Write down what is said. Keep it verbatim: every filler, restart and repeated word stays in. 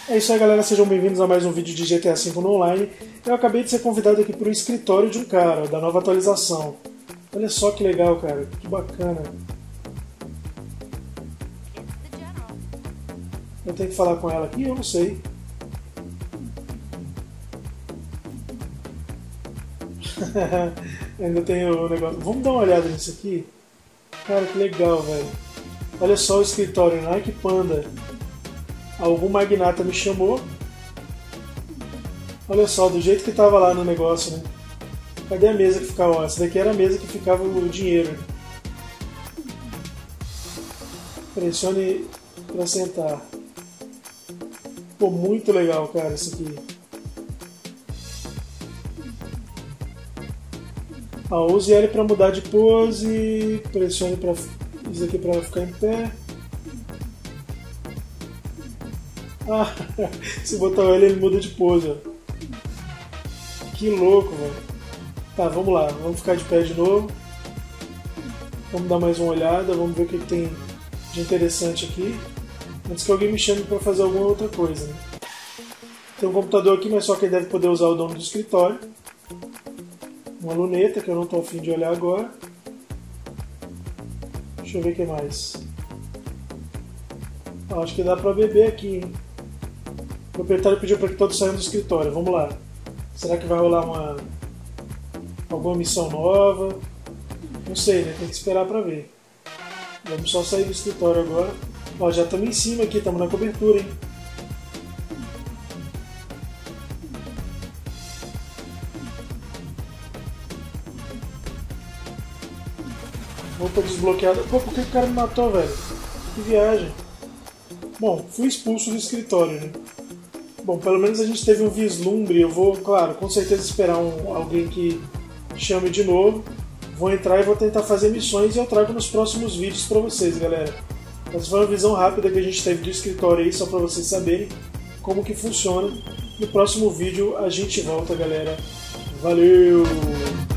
É isso aí, galera, sejam bem-vindos a mais um vídeo de G T A cinco no Online. Eu acabei de ser convidado aqui para o escritório de um cara, da nova atualização. Olha só que legal, cara, que bacana. Eu tenho que falar com ela aqui? Eu não sei. Ainda tem o negócio. Vamos dar uma olhada nisso aqui? Cara, que legal, velho. Olha só o escritório, Nike Panda. Algum magnata me chamou. Olha só, do jeito que tava lá no negócio, né? Cadê a mesa que ficava? Essa daqui era a mesa que ficava o dinheiro. Pressione para sentar. Pô, muito legal, cara, isso aqui. Ah, use L para mudar de pose. Pressione para isso aqui para ficar em pé. Ah, se botar o L ele muda de pose, ó. Que louco, velho. Tá, vamos lá, vamos ficar de pé de novo. Vamos dar mais uma olhada, vamos ver o que, que tem de interessante aqui. Antes que alguém me chame para fazer alguma outra coisa, né? Tem um computador aqui, mas só quem deve poder usar é o dono do escritório. Uma luneta, que eu não estou a fim de olhar agora. Deixa eu ver o que mais. Ah, acho que dá para beber aqui, hein? O proprietário pediu para que todos saiam do escritório. Vamos lá. Será que vai rolar uma alguma missão nova? Não sei, né? Tem que esperar para ver. Vamos só sair do escritório agora. Ó, já estamos em cima aqui, estamos na cobertura, hein? Roupa desbloqueada. Pô, por que o cara me matou, velho? Que viagem. Bom, fui expulso do escritório, né? Bom, pelo menos a gente teve um vislumbre. Eu vou, claro, com certeza esperar um, alguém que chame de novo. Vou entrar e vou tentar fazer missões e eu trago nos próximos vídeos pra vocês, galera. Essa foi uma visão rápida que a gente teve do escritório aí, só pra vocês saberem como que funciona. No próximo vídeo a gente volta, galera. Valeu!